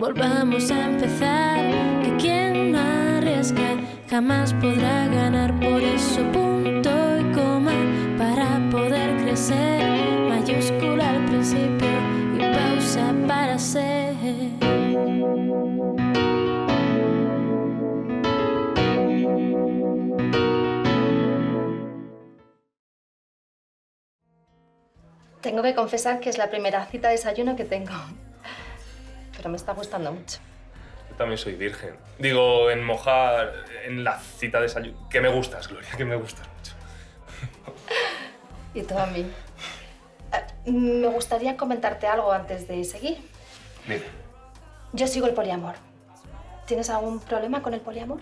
volvamos a empezar, que quien no arriesga jamás podrá ganar. Por eso punto y coma para poder crecer, mayúscula al principio y pausa para ser. Tengo que confesar que es la primera cita de desayuno que tengo. Pero me está gustando mucho. Yo también soy virgen. Digo, en mojar, en la cita de desayuno. Que me gustas, Gloria, que me gustas mucho. Y tú a mí. Me gustaría comentarte algo antes de seguir. Dime. Yo sigo el poliamor. ¿Tienes algún problema con el poliamor?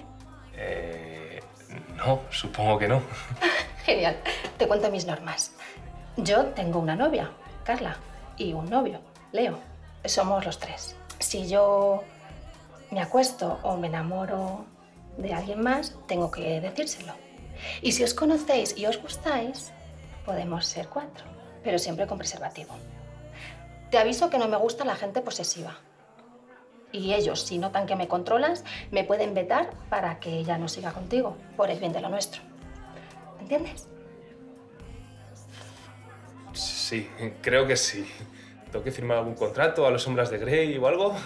No, supongo que no. Genial. Te cuento mis normas. Yo tengo una novia, Carla, y un novio, Leo. Somos los tres. Si yo me acuesto o me enamoro de alguien más, tengo que decírselo. Y si os conocéis y os gustáis, podemos ser 4, pero siempre con preservativo. Te aviso que no me gusta la gente posesiva. Y ellos, si notan que me controlas, me pueden vetar para que ya no siga contigo, por el bien de lo nuestro. ¿Entiendes? Sí, creo que sí. ¿Tengo que firmar algún contrato a los Sombras de Grey o algo?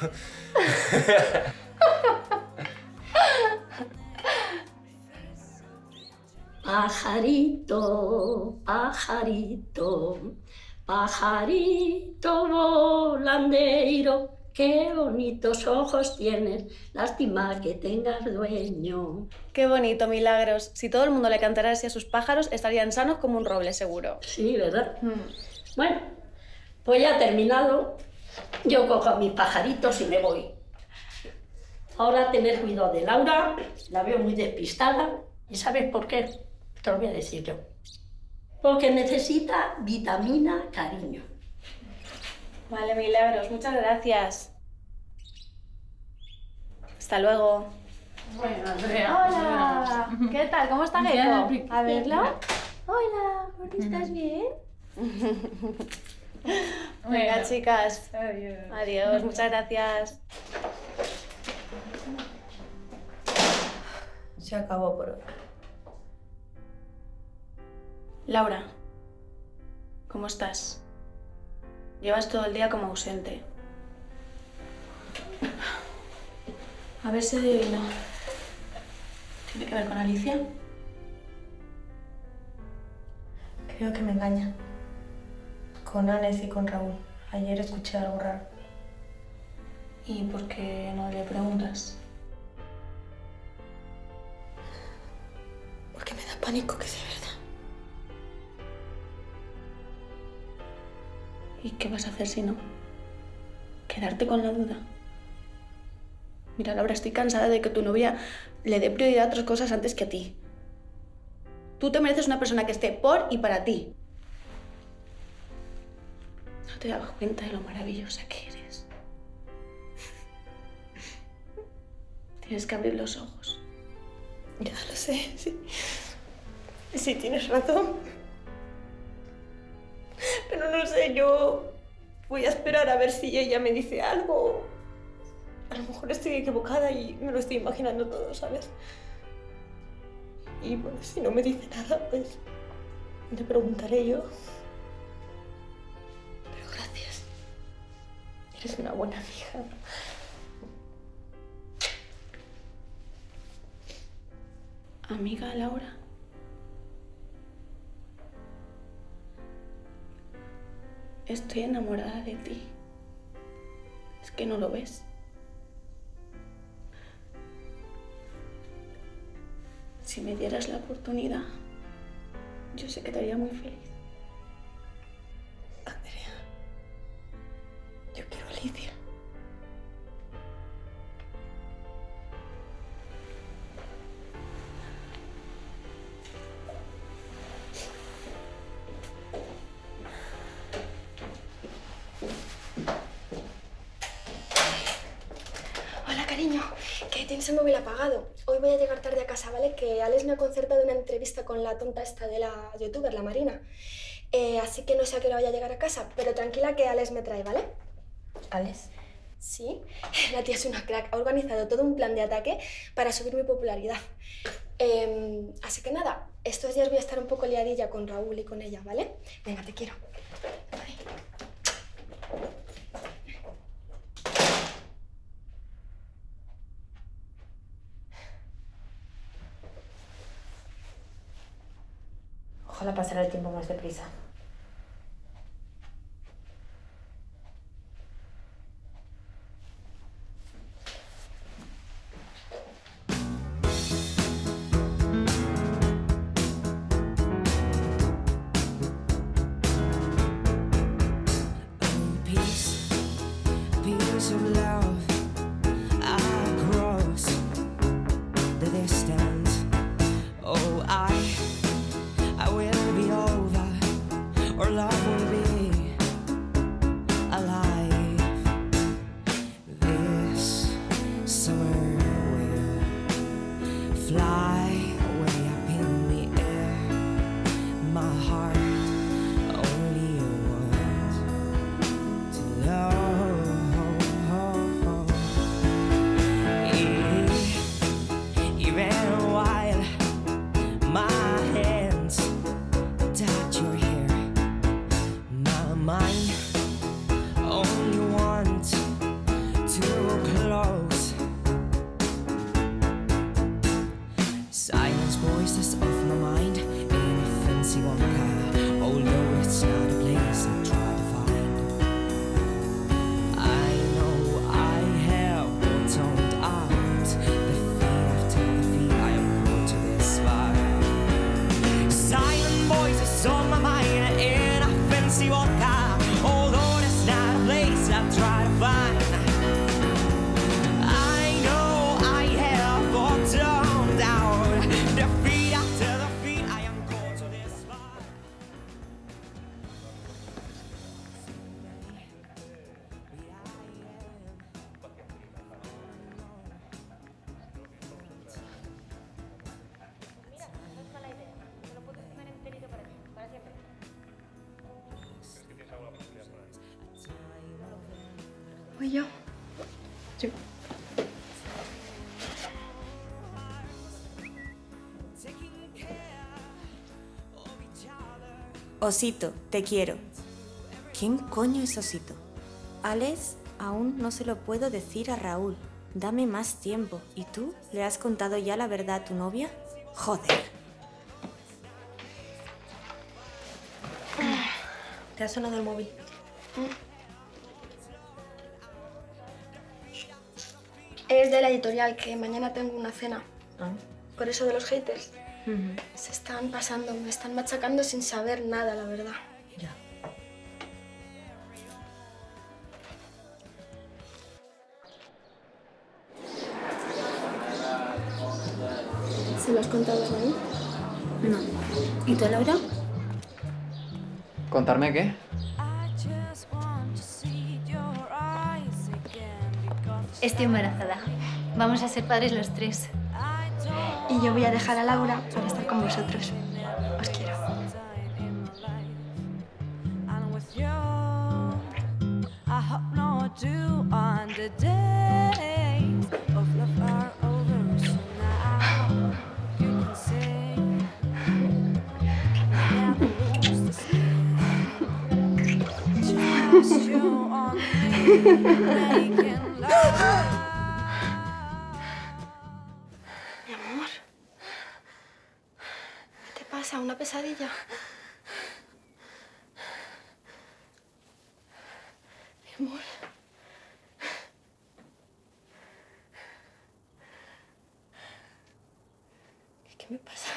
Pajarito, pajarito, pajarito volandeiro, qué bonitos ojos tienes, lástima que tengas dueño. Qué bonito, Milagros. Si todo el mundo le cantara así a sus pájaros, estarían sanos como un roble, seguro. Sí, ¿verdad? Bueno, pues ya he terminado. Yo cojo a mis pajaritos y me voy. Ahora tener cuidado de Laura, la veo muy despistada. ¿Y sabes por qué? Te lo voy a decir yo. Porque necesita vitamina cariño. Vale, Milagros, muchas gracias. Hasta luego. Bueno, Andrea. Hola. ¿Qué tal? ¿Cómo está Gecko? A verlo. Hola, ¿estás bien? Venga, chicas. Adiós. Adiós, muchas gracias. Se acabó por hoy. Laura, ¿cómo estás? Llevas todo el día como ausente. A ver si adivino. ¿Tiene que ver con Alicia? Creo que me engaña. Con Ánez y con Raúl. Ayer escuché algo raro. ¿Y por qué no le preguntas? Porque me da pánico que sea verdad. ¿Y qué vas a hacer si no? ¿Quedarte con la duda? Mira, Laura, estoy cansada de que tu novia le dé prioridad a otras cosas antes que a ti. Tú te mereces una persona que esté por y para ti. No te das cuenta de lo maravillosa que eres. Tienes que abrir los ojos. Ya lo sé, sí. Sí, tienes razón. Pero no sé, yo voy a esperar a ver si ella me dice algo. A lo mejor estoy equivocada y me lo estoy imaginando todo, ¿sabes? Y bueno, si no me dice nada, pues le preguntaré yo. Pero gracias. Eres una buena amiga. Amiga Laura. Estoy enamorada de ti. ¿Es que no lo ves? Si me dieras la oportunidad, yo sé que te haría muy feliz. Andrea, yo quiero a Alicia. Hola, cariño, que tienes el móvil apagado. Hoy voy a llegar tarde a casa, ¿vale? Que Alex me ha concertado una entrevista con la tonta esta de la youtuber, la Marina. Así que no sé a qué hora voy a llegar a casa, pero tranquila que Alex me trae, ¿vale? ¿Alex? Sí, la tía es una crack. Ha organizado todo un plan de ataque para subir mi popularidad. Así que nada, estos días voy a estar un poco liadilla con Raúl y con ella, ¿vale? Venga, te quiero. Ay. Ojalá pasara el tiempo más deprisa. ¿Voy yo? Sí. Osito, te quiero. ¿Quién coño es Osito? Alex, aún no se lo puedo decir a Raúl. Dame más tiempo. ¿Y tú? ¿Le has contado ya la verdad a tu novia? Joder. Te ha sonado el móvil. Es de la editorial, que mañana tengo una cena. Por eso de los haters. Se están pasando, me están machacando sin saber nada, la verdad. Ya. ¿Se lo has contado a Raúl? No. ¿Y tú, Laura? ¿Contarme qué? Estoy embarazada. Vamos a ser padres los tres. Y yo voy a dejar a Laura para estar con vosotros. Os quiero. Mi amor. ¿Qué te pasa? ¿Una pesadilla? Mi amor. ¿Qué me pasa?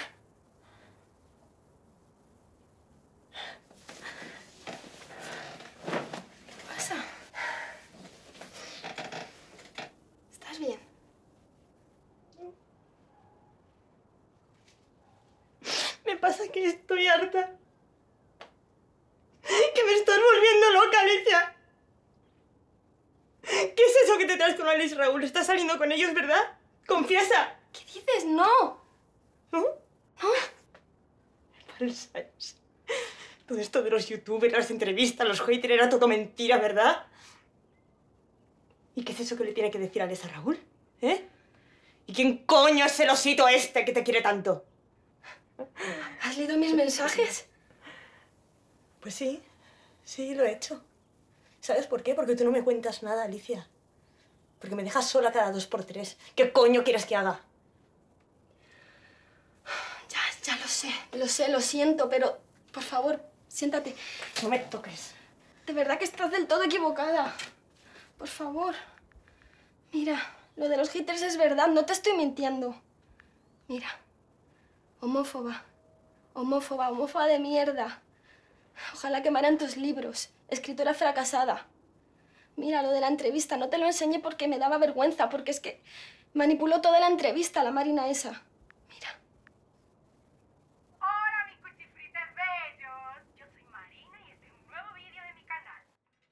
¿Qué pasa? ¿Estás bien? Me pasa que estoy harta. Que me estás volviendo loca, Alicia. ¿Qué es eso que te traes con Alex y Raúl? ¿Estás saliendo con ellos, verdad? ¡Confiesa! ¿Qué dices? ¡No! ¿No? ¿No? Falsas. Todo esto de los youtubers, las entrevistas, los haters, era todo mentira, ¿verdad? ¿Y qué es eso que le tiene que decir Alex a Raúl? ¿Eh? ¿Y quién coño es el osito este que te quiere tanto? ¿Has leído mis mensajes? Pues sí, sí, lo he hecho. ¿Sabes por qué? Porque tú no me cuentas nada, Alicia. Porque me dejas sola cada 2 por 3. ¿Qué coño quieres que haga? Ya lo sé, lo siento, pero por favor, siéntate. No me toques. De verdad que estás del todo equivocada. Por favor. Mira, lo de los haters es verdad, no te estoy mintiendo. Mira, homófoba, homófoba de mierda. Ojalá quemaran tus libros. Escritora fracasada. Mira, lo de la entrevista, no te lo enseñé porque me daba vergüenza, porque es que manipuló toda la entrevista la Marina esa. Mira. Hola, mis cuchifrites bellos. Yo soy Marina y este es un nuevo vídeo de mi canal.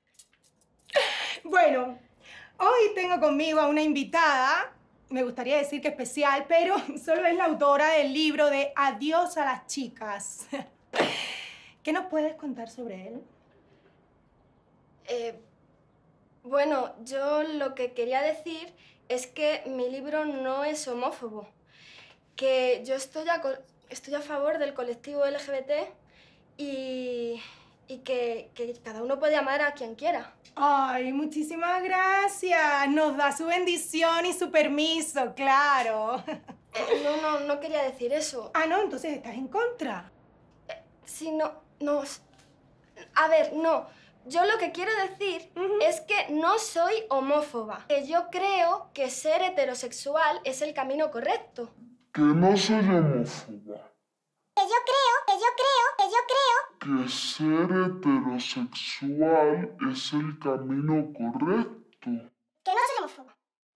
Bueno, hoy tengo conmigo a una invitada, me gustaría decir que especial, pero solo es la autora del libro de Adiós a las chicas. ¿Qué nos puedes contar sobre él? Bueno, yo lo que quería decir es que mi libro no es homófobo, que yo estoy a favor del colectivo LGBT y que cada uno puede amar a quien quiera. Ay, muchísimas gracias. Nos da su bendición y su permiso, claro. No quería decir eso. Ah, no, entonces estás en contra. Sí, no. A ver, no. Yo lo que quiero decir es que no soy homófoba. Que yo creo que ser heterosexual es el camino correcto. Que no soy homófoba. Que yo creo Que ser heterosexual es el camino correcto. que no soy homófoba.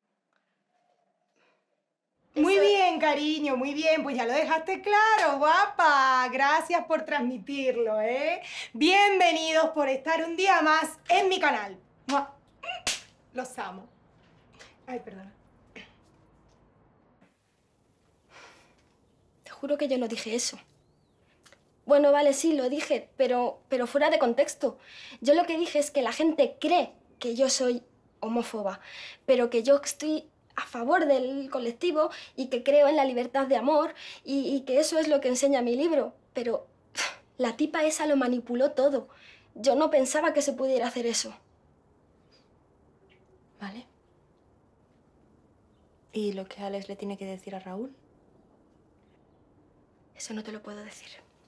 Muy bien, cariño, muy bien. Pues ya lo dejaste claro, guapa. Gracias por transmitirlo, ¿eh? Bienvenidos por estar un día más en mi canal. ¡Mua! Los amo. Ay, perdona. Te juro que yo no dije eso. Bueno, vale, sí, lo dije, pero fuera de contexto. Yo lo que dije es que la gente cree que yo soy homófoba, pero que yo estoy a favor del colectivo y que creo en la libertad de amor y que eso es lo que enseña mi libro. Pero la tipa esa lo manipuló todo. Yo no pensaba que se pudiera hacer eso. ¿Vale? ¿Y lo que Alex le tiene que decir a Raúl? Eso no te lo puedo decir.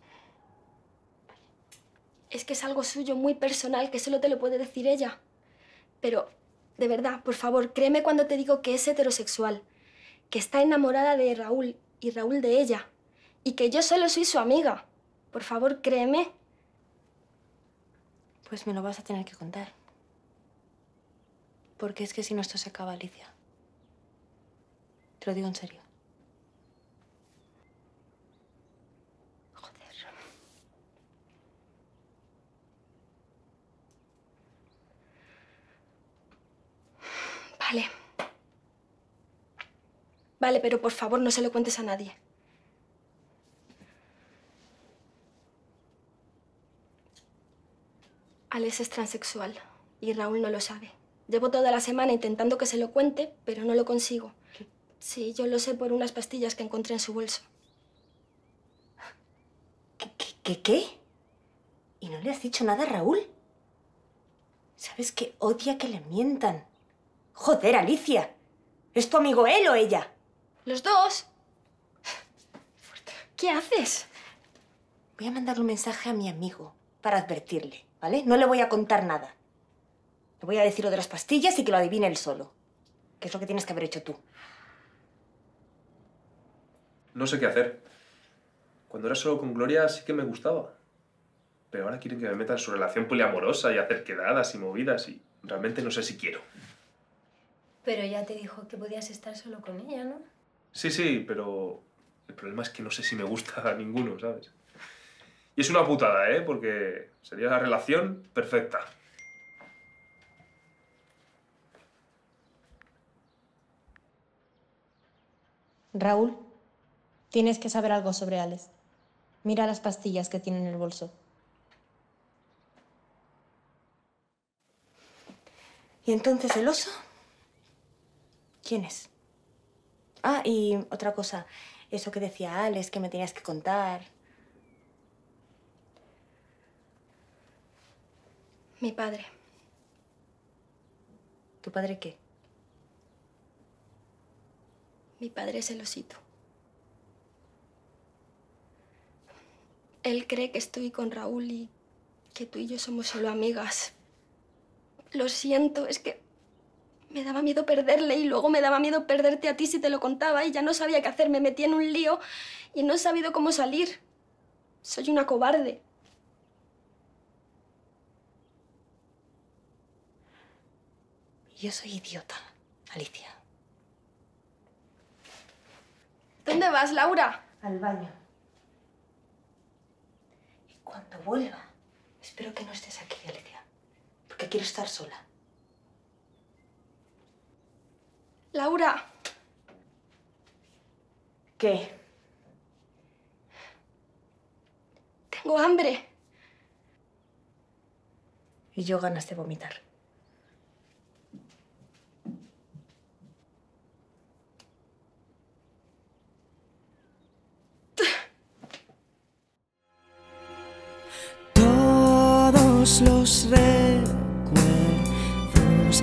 Es que es algo suyo muy personal que solo te lo puede decir ella. Pero, de verdad, por favor, créeme cuando te digo que es heterosexual, que está enamorada de Raúl y Raúl de ella, y que yo solo soy su amiga. Por favor, créeme. Pues me lo vas a tener que contar. Porque es que si no esto se acaba, Alicia. Te lo digo en serio. Vale. Vale, pero por favor no se lo cuentes a nadie. Alex es transexual y Raúl no lo sabe. Llevo toda la semana intentando que se lo cuente, pero no lo consigo. Sí, yo lo sé por unas pastillas que encontré en su bolso. ¿Qué? ¿Y no le has dicho nada a Raúl? ¿Sabes que odia que le mientan? Joder, Alicia. ¿Es tu amigo él o ella? Los dos. ¿Qué haces? Voy a mandarle un mensaje a mi amigo para advertirle, ¿vale? No le voy a contar nada. Le voy a decir lo de las pastillas y que lo adivine él solo. Que es lo que tienes que haber hecho tú. No sé qué hacer. Cuando era solo con Gloria sí que me gustaba. Pero ahora quieren que me meta en su relación poliamorosa y hacer quedadas y movidas y realmente no sé si quiero. Pero ella te dijo que podías estar solo con ella, ¿no? Sí, pero el problema es que no sé si me gusta a ninguno, ¿sabes? Y es una putada, ¿eh? Porque sería la relación perfecta. Raúl, tienes que saber algo sobre Alex. Mira las pastillas que tiene en el bolso. ¿Y entonces el oso? ¿Quién es? Ah, y otra cosa. Eso que decía Alex, que me tenías que contar. Mi padre. ¿Tu padre qué? Mi padre es el osito. Él cree que estoy con Raúl y que tú y yo somos solo amigas. Lo siento, es que me daba miedo perderle y luego me daba miedo perderte a ti si te lo contaba y ya no sabía qué hacer. Me metí en un lío y no he sabido cómo salir. Soy una cobarde. Yo soy idiota, Alicia. ¿Dónde vas, Laura? Al baño. Y cuando vuelva, espero que no estés aquí, Alicia, porque quiero estar sola. Laura. ¿Qué? Tengo hambre. Y yo ganas de vomitar. Todos los recuerdos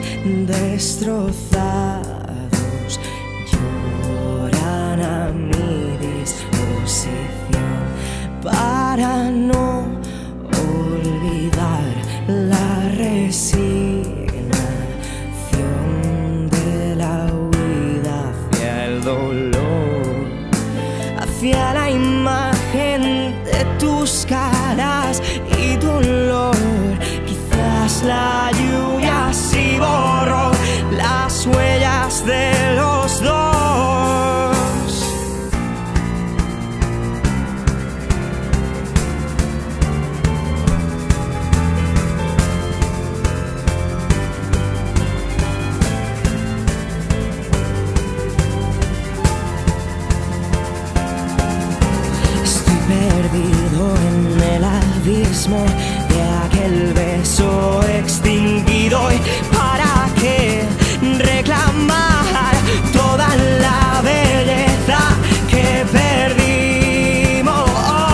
destrozados lloran a mi disposición para no olvidar la resignación de la huida hacia el dolor, hacia la imagen de tus caras y tu olor. Quizás la lluvia sí borró las huellas de los dos. Estoy perdido en el abismo de aquel beso extinguido. ¿Y para qué reclamar toda la belleza que perdimos?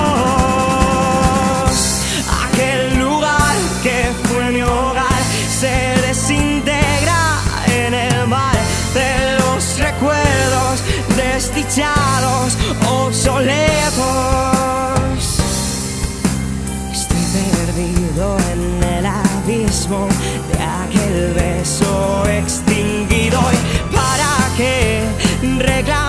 Aquel lugar que fue mi hogar se desintegra en el mar de los recuerdos desdichados, obsoletos. Perdido en el abismo de aquel beso extinguido. ¿Y para qué reclamar